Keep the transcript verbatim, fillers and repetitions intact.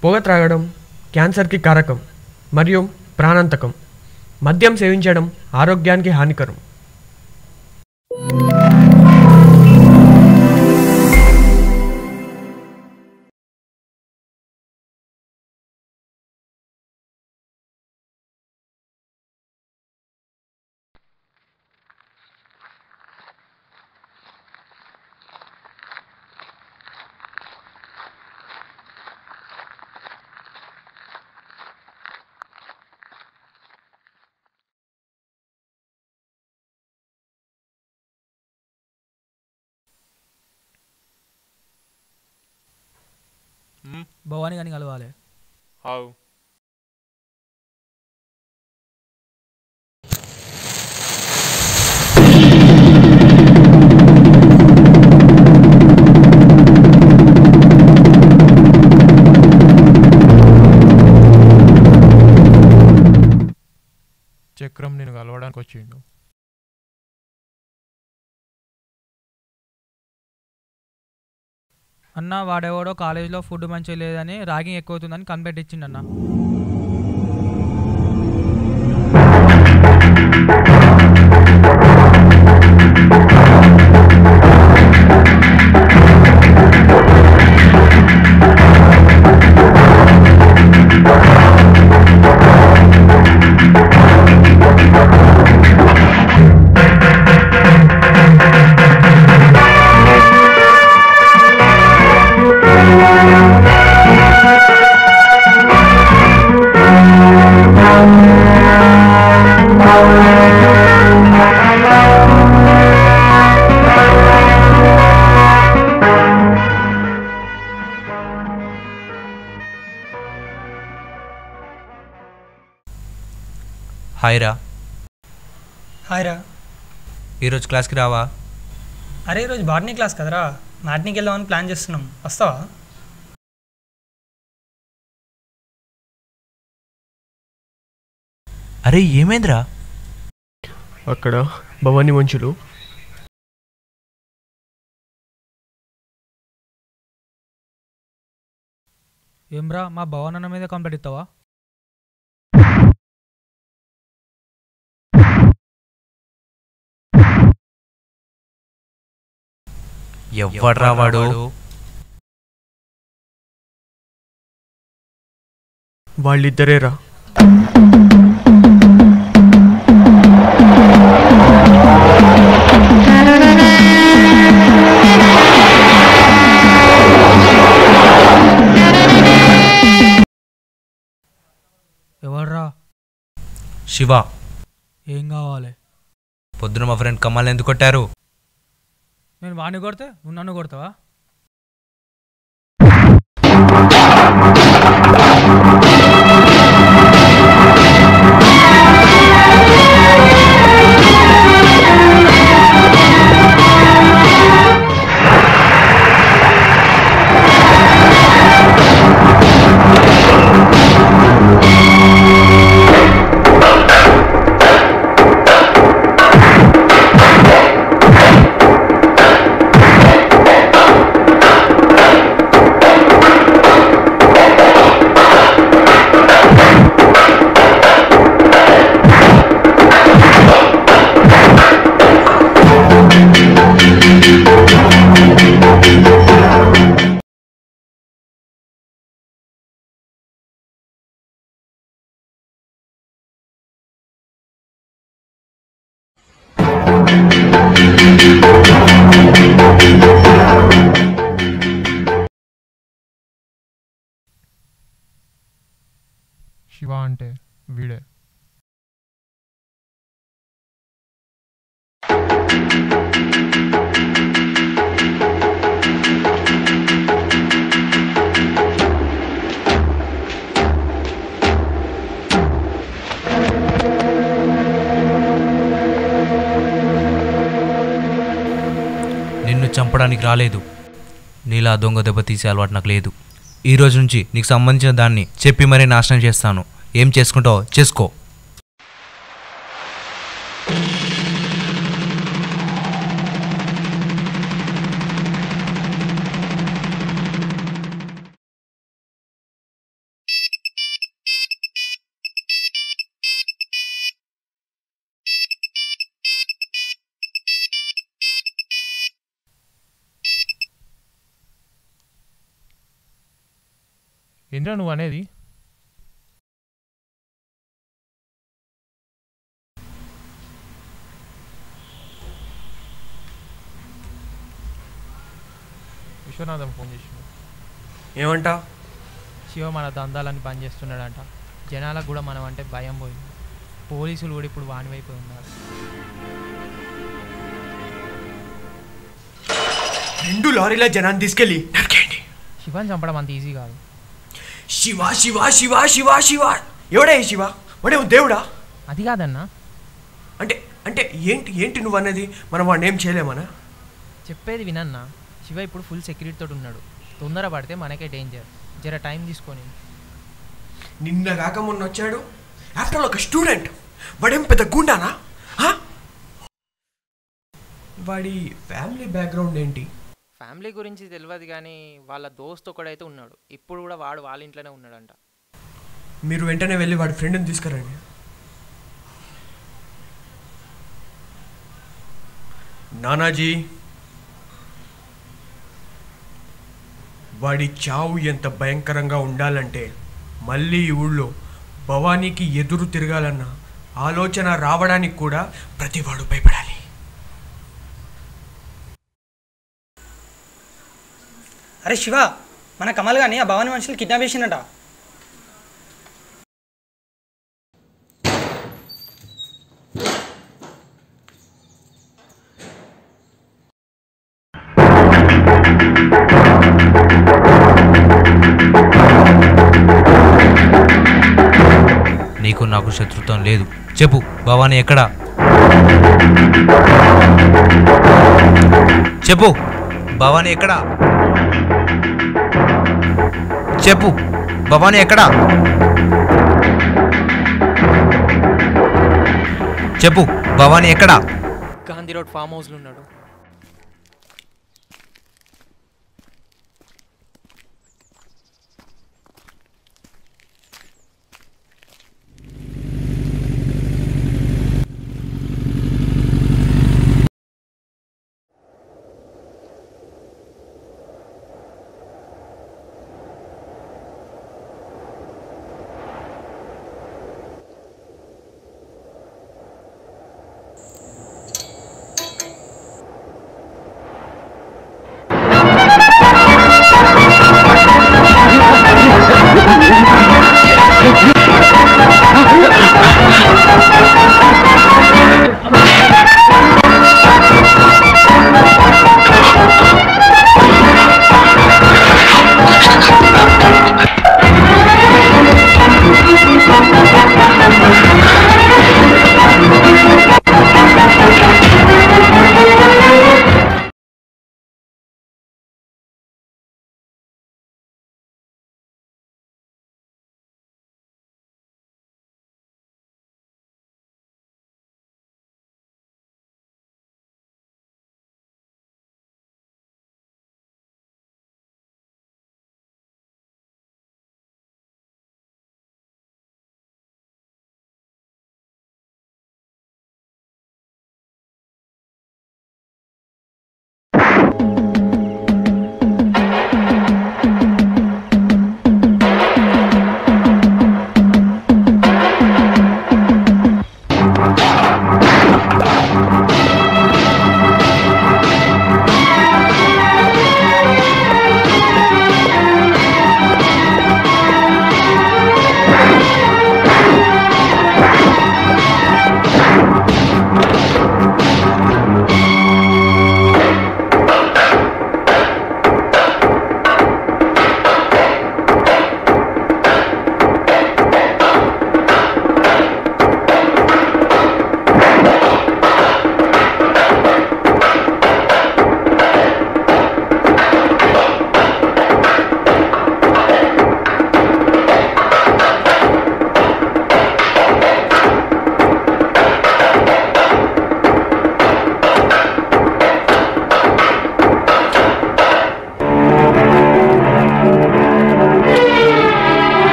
పొగ త్రాగడం క్యాన్సర్కి కారకం మరియు ప్రాణాంతకం. మద్యం సేవించడం ఆరోగ్యానికి హానికరం. భవానీ గారిని కలవాలి. అవు చక్రం నేను కలవడానికి వచ్చిండు. అన్న వాడెవడో కాలేజీలో ఫుడ్ మంచిగా లేదని ర్యాగింగ్ ఎక్కువ అవుతుందని కంప్లైంట్ ఇచ్చిండన్న. హాయ్ రా. హాయ్ రా. ఈరోజు క్లాస్కి రావా? అరే ఈరోజు బాటనీ క్లాస్ కదరా, మ్యాట్నీకి వెళ్దామని ప్లాన్ చేస్తున్నాం, వస్తావా? అరే ఏమైందిరా? అక్కడ భవానీ మంచులు. ఏమ్రా మా భవన్ మీద కంప్లైంట్ ఇస్తావా? ఎవ్వడ్రా వాడు? వాళ్ళిద్దరేరా. ఎవర్రా? శివ. ఏం కావాలి? పొద్దున మా ఫ్రెండ్ కమల్ ఎందుకు కొట్టారు? నేను వాడిని కొడితే నువ్వు నన్ను కొడతావా? శివ అంటే వీడే. నిన్ను చంపడానికి రాలేదు. నీలా దొంగ దెబ్బ తీసే అలవాటు నాకు లేదు. ఈ రోజు నుంచి నీకు సంబంధించిన దాన్ని చెప్పి మరీ నాశనం చేస్తాను. ఏం చేసుకుంటావో చేసుకో. ఏంద్రా నువ్వు అనేది? విశ్వనాథం ఫోన్ చేసిండు. ఏమంటా? శివ మన దందాలని బంద్ చేస్తున్నాడంట. జనాలకు కూడా మనం అంటే భయం పోయింది. పోలీసులు కూడా ఇప్పుడు వాని వైపు ఉన్నారు. రెండు లారీల జనాన్ని తీసుకెళ్ళి నరికేయండి. శివని చంపడం అంత ఈజీ కాదు. శివ శివ శివ శివ శివ ఎవడే శివ? వాడే దేవుడా? అది కాదన్నా. అంటే అంటే ఏంటి ఏంటి నువ్వు అన్నది? మనం వాడిని ఏం చేయలేమనా? చెప్పేది వినన్నా. శివ ఇప్పుడు ఫుల్ సెక్యూరిటీతో ఉన్నాడు. తొందర పడితే మనకే డేంజర్. జర టైం తీసుకొని. నిన్న కాక మొన్న వచ్చాడు. ఆఫ్టర్ ఒక స్టూడెంట్. వాడేం పెద్ద గుండానా? వాడి ఫ్యామిలీ బ్యాక్గ్రౌండ్ ఏంటి? ఫ్యామిలీ గురించి తెలియదు కానీ వాళ్ళ దోస్త్ ఒకడైతే ఉన్నాడు. ఇప్పుడు కూడా వాడు వాళ్ళ ఇంట్లోనే ఉన్నాడంట. మీరు వెంటనే వెళ్ళి వాడి ఫ్రెండ్ని తీసుకురండి. నానాజీ, వాడి చావు ఎంత భయంకరంగా ఉండాలంటే మళ్ళీ ఈ ఊళ్ళో భవానీకి ఎదురు తిరగాలన్న ఆలోచన రావడానికి కూడా ప్రతివాడు భయపడాలి. అరే శివ, మన కమల్ గాని ఆ భవానీ మనుషులు కిడ్నాప్ చేసిండట. నీకు నాకు శత్రుత్వం లేదు. చెప్పు, భవానీ ఎక్కడా? చెప్పు, భవానీ ఎక్కడా? చెప్పు, భవానీ ఎక్కడా? చెప్పు, భవానీ ఎక్కడా? గాంధీ రోడ్ ఫామ్ హౌస్లో ఉన్నాడు.